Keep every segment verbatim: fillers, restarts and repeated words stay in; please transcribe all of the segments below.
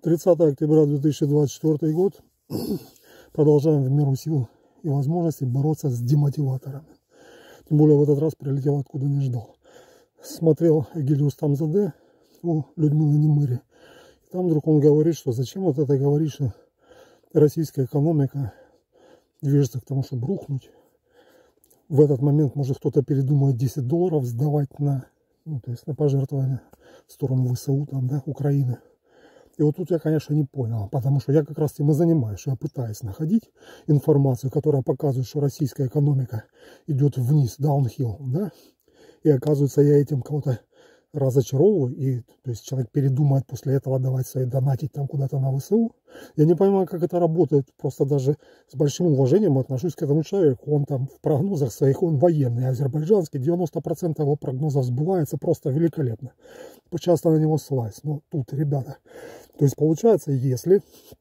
тридцатое октября две тысячи двадцать четвёртый год. Продолжаем в меру сил и возможностей бороться с демотиваторами. Тем более в этот раз прилетел откуда не ждал. Смотрел Эгилиус Тамзаде у Людмилы Немыри. Там вдруг он говорит, что зачем вот это говорить, что российская экономика движется к тому, чтобы рухнуть. В этот момент может кто-то передумает десять долларов сдавать на, ну, то есть на пожертвование в сторону ВСУ, там, да, Украины. И вот тут я, конечно, не понял, потому что я как раз этим и занимаюсь, что я пытаюсь находить информацию, которая показывает, что российская экономика идет вниз, даунхилл, да, и оказывается, я этим кого-то разочаровываю, и то есть человек передумает после этого давать свои донатить там куда-то на ВСУ. Я не понимаю, как это работает, просто даже с большим уважением отношусь к этому человеку. Он там в прогнозах своих, он военный, азербайджанский, девяносто процентов его прогнозов сбывается просто великолепно. Часто на него ссылаюсь. Но тут, ребята, то есть получается, если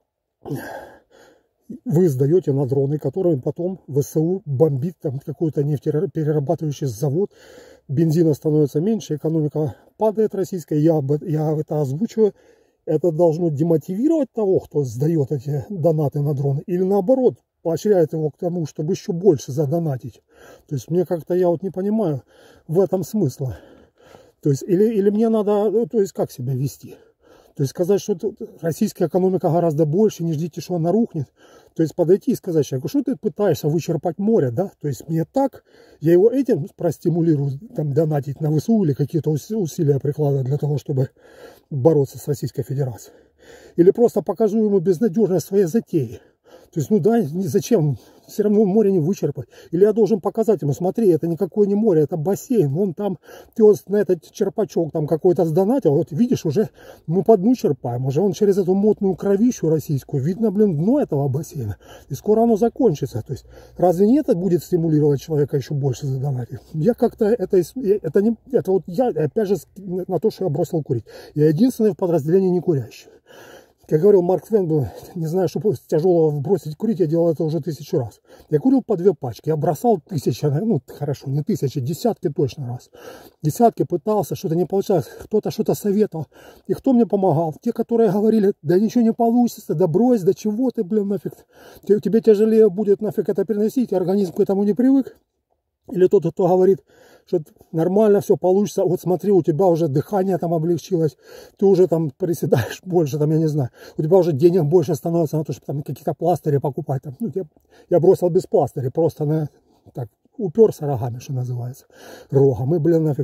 вы сдаете на дроны, которыми потом ВСУ бомбит там какой-то нефтеперерабатывающий завод, бензина становится меньше, экономика падает российская, я, я это озвучиваю, это должно демотивировать того, кто сдает эти донаты на дроны, или наоборот, поощряет его к тому, чтобы еще больше задонатить. То есть мне как-то, я вот не понимаю в этом смысла. То есть или, или мне надо, то есть как себя вести? То есть сказать, что российская экономика гораздо больше, не ждите, что она рухнет. То есть подойти и сказать человеку, что ты пытаешься вычерпать море, да? То есть мне так, я его этим простимулирую, там, донатить на ВСУ или какие-то усилия прикладывать для того, чтобы бороться с Российской Федерацией. Или просто покажу ему безнадежность своей затеи. То есть, ну да, зачем? Все равно море не вычерпать. Или я должен показать ему, смотри, это никакое не море, это бассейн. Вон там, ты вот на этот черпачок там какой-то сдонатил, вот видишь, уже мы по дну черпаем. Уже он через эту мотную кровищу российскую, видно, блин, дно этого бассейна. И скоро оно закончится. То есть, разве не это будет стимулировать человека еще больше задонатить? Я как-то, это, это не, это вот я, опять же, на то, что я бросил курить. Я единственный в подразделении не курящий. Как говорил Марк Твен, не знаю, что тяжелого бросить курить, я делал это уже тысячу раз. Я курил по две пачки, я бросал тысячи, ну хорошо, не тысячи, десятки точно раз. Десятки пытался, что-то не получалось, кто-то что-то советовал. И кто мне помогал? Те, которые говорили, да ничего не получится, да брось, да чего ты, блин, нафиг. Тебе тяжелее будет нафиг это переносить, организм к этому не привык. Или тот, кто говорит, что нормально все получится, вот смотри, у тебя уже дыхание там облегчилось, ты уже там приседаешь больше, там, я не знаю, у тебя уже денег больше становится на то, чтобы там какие-то пластыри покупать. Там, ну, я, я бросил без пластырей, просто на, так, уперся рогами, что называется, рогом, и, блин, нафиг,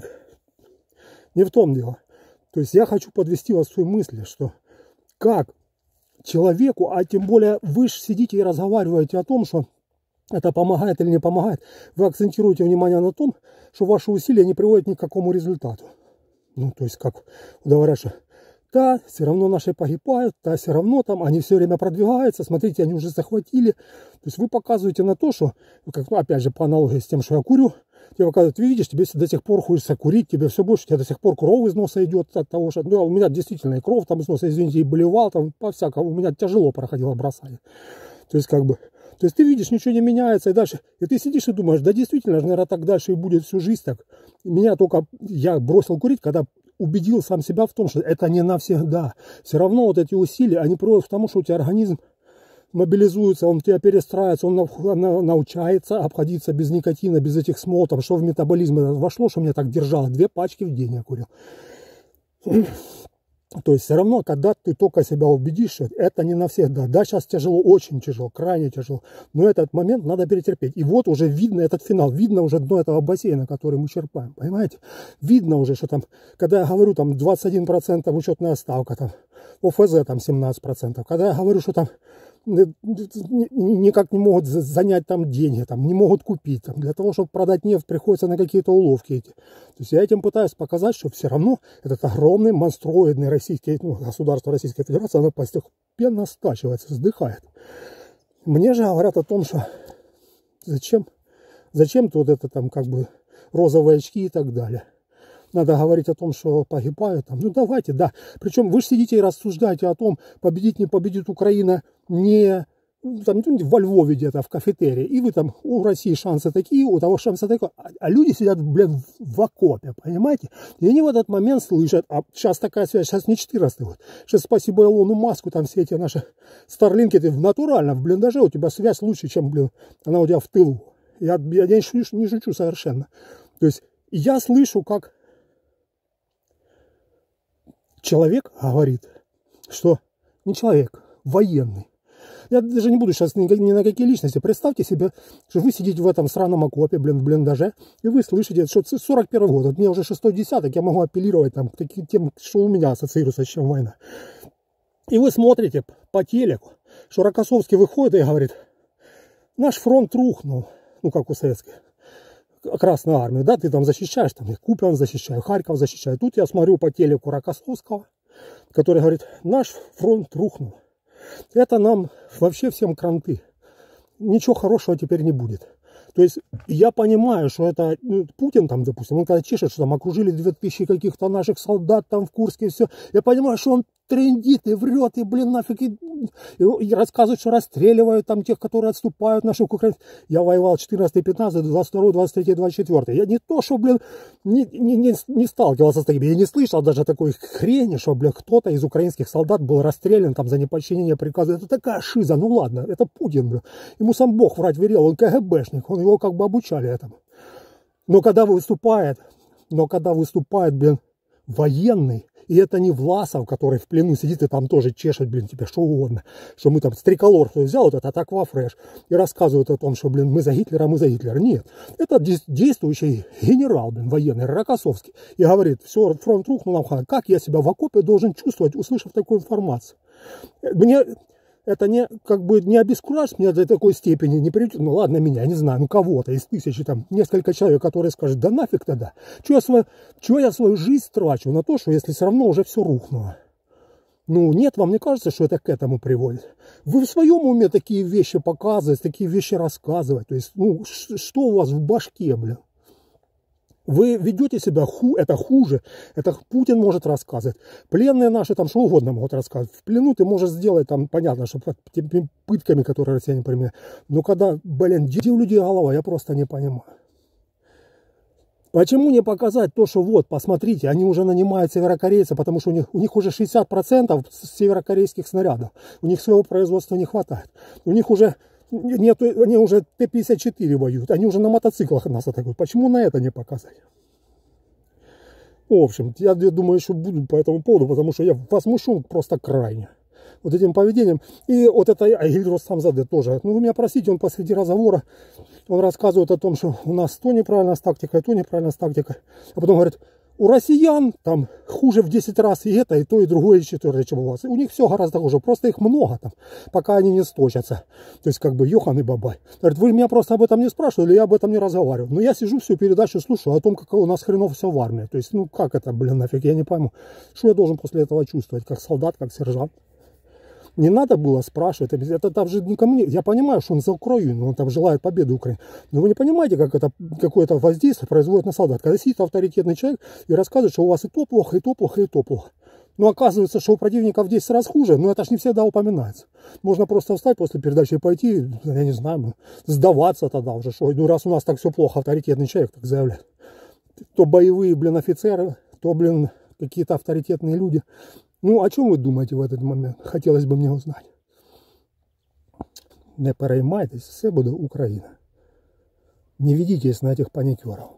не в том дело. То есть я хочу подвести вас в свои мысли, что как человеку, а тем более вы же сидите и разговариваете о том, что это помогает или не помогает, вы акцентируете внимание на том, что ваши усилия не приводят ни к какому результату. Ну, то есть, как говорят, что да, все равно наши погибают, да, все равно там, они все время продвигаются, смотрите, они уже захватили. То есть, вы показываете на то, что, как, ну, опять же, по аналогии с тем, что я курю, тебе показывают, ты видишь, тебе до сих пор хочется курить, тебе все больше, тебе до сих пор кровь из носа идет от того, что, ну, у меня действительно и кровь там из носа, извините, и болевал, там, по-всякому, у меня тяжело проходило бросание. То есть, как бы, то есть ты видишь, ничего не меняется, и дальше, и ты сидишь и думаешь, да действительно, наверное, так дальше и будет всю жизнь так. Меня только, я бросил курить, когда убедил сам себя в том, что это не навсегда. Все равно вот эти усилия, они приводят к тому, что у тебя организм мобилизуется, он у тебя перестраивается, он научается обходиться без никотина, без этих смол, там, что в метаболизм вошло, что меня так держало, две пачки в день я курил. То есть все равно, когда ты только себя убедишь, что это не навсегда. Да, сейчас тяжело, очень тяжело, крайне тяжело. Но этот момент надо перетерпеть. И вот уже видно этот финал, видно уже дно этого бассейна, который мы черпаем. Понимаете? Видно уже, что там, когда я говорю, там двадцать один процент учетная ставка, там, ОФЗ там семнадцать процентов. Когда я говорю, что там никак не могут занять там деньги, там, не могут купить. Там, для того, чтобы продать нефть, приходится на какие-то уловки эти. То есть я этим пытаюсь показать, что все равно этот огромный монстроидный российский, ну, государство Российской Федерации, оно постепенно стачивается, вздыхает. Мне же говорят о том, что зачем, зачем-то вот это там как бы розовые очки и так далее. Надо говорить о том, что погибают там. Ну давайте, да. Причем вы же сидите и рассуждаете о том, победит, не победит Украина не там, во Львове где-то в кафетерии, и вы там, у России шансы такие, у того шансы такие, а, а люди сидят, блин, в окопе, понимаете? И они в этот момент слышат, а сейчас такая связь, сейчас не четырнадцатый год, сейчас спасибо Илону Маску, там все эти наши старлинки, ты натурально в блиндаже, у тебя связь лучше, чем, блин, она у тебя в тылу. Я, я не, шучу, не шучу совершенно. То есть я слышу, как человек говорит, что не человек, военный. Я даже не буду сейчас ни, ни на какие личности. Представьте себе, что вы сидите в этом сраном окопе, блин, в блиндаже, и вы слышите, что сорок первый год, вот мне уже шестой десяток, я могу апеллировать там, к тем, что у меня ассоциируется с чем война. И вы смотрите по телеку, что Рокоссовский выходит и говорит, наш фронт рухнул, ну как у советской Красной Армии, да, ты там защищаешь, там, Купян защищаю, Харьков защищаю. Тут я смотрю по телеку Рокоссовского, который говорит, наш фронт рухнул. Это нам вообще всем кранты. Ничего хорошего теперь не будет. То есть я понимаю, что это ну, Путин там, допустим, он когда чешет, что там окружили две тысячи каких-то наших солдат там в Курске, и все. Я понимаю, что он трендит и врет, и, блин, нафиг, и, и, и рассказывает, что расстреливают там тех, которые отступают, наших украинцев. Я воевал четырнадцатый, пятнадцатый, двадцать второй, двадцать третий, двадцать четвёртый. Я не то, что, блин, не, не, не, не сталкивался с таким, я не слышал даже такой хрени, что, блин, кто-то из украинских солдат был расстрелян там за неподчинение приказа. Это такая шиза, ну ладно, это Путин, блин. Ему сам Бог врать велел, он КГБшник, он его как бы обучали этому. Но когда выступает, но когда выступает, блин, военный, и это не Власов, который в плену сидит и там тоже чешет, блин, тебе что угодно. Что мы там с триколор взял, вот этот Аквафреш, и рассказывают о том, что, блин, мы за Гитлера, мы за Гитлера. Нет, это действующий генерал, блин, военный, Рокоссовский. И говорит, все, фронт рухнул, как я себя в окопе должен чувствовать, услышав такую информацию. Мне... Это не, как бы, не обескуражит меня до такой степени, не придет, ну ладно меня, я не знаю, ну кого-то из тысячи, там, несколько человек, которые скажут, да нафиг тогда, чего я, свою, чего я свою жизнь трачу на то, что если все равно уже все рухнуло. Ну нет, вам не кажется, что это к этому приводит? Вы в своем уме такие вещи показывать, такие вещи рассказывать, то есть, ну, что у вас в башке, бля? Вы ведете себя, ху, это хуже, это Путин может рассказывать. Пленные наши там что угодно могут рассказывать. В плену ты можешь сделать там, понятно, что теми пытками, которые россияне применяют. Но когда, блин, где у людей голова, я просто не понимаю. Почему не показать то, что вот, посмотрите, они уже нанимают северокорейцев, потому что у них, у них уже шестьдесят процентов северокорейских снарядов. У них своего производства не хватает. У них уже... Нет, они уже Т пятьдесят четыре воюют, они уже на мотоциклах нас атакуют. Почему на это не показать? В общем, я думаю, еще буду по этому поводу, потому что я возмущен просто крайне вот этим поведением. И вот это Ильдус Хамзаде тоже. Ну, вы меня простите, он посреди разговора, он рассказывает о том, что у нас то неправильно с тактикой, то неправильно с тактикой. А потом говорит, у россиян там хуже в десять раз и это, и то, и другое, и четвертое, чем у вас. У них все гораздо хуже, просто их много там, пока они не сточатся. То есть, как бы, Йохан и Бабай. Говорит, вы меня просто об этом не спрашивали, я об этом не разговариваю. Но я сижу всю передачу, слушаю о том, как у нас хреново все в армии. То есть, ну, как это, блин, нафиг, я не пойму. Что я должен после этого чувствовать, как солдат, как сержант? Не надо было спрашивать, это там же никому не... Я понимаю, что он за Украину, он там желает победы Украины. Но вы не понимаете, как это какое-то воздействие производит на солдат. Когда сидит авторитетный человек и рассказывает, что у вас и то плохо, и то плохо, и то плохо. Но оказывается, что у противников в десять раз хуже, но это ж не всегда упоминается. Можно просто встать после передачи и пойти, я не знаю, сдаваться тогда уже. Что, ну раз у нас так все плохо, авторитетный человек так заявляет. То боевые, блин, офицеры, то, блин, какие-то авторитетные люди. Ну, о чем вы думаете в этот момент? Хотелось бы мне узнать. Не переймайтесь, все буде Україна. Не ведитесь на этих паникеров.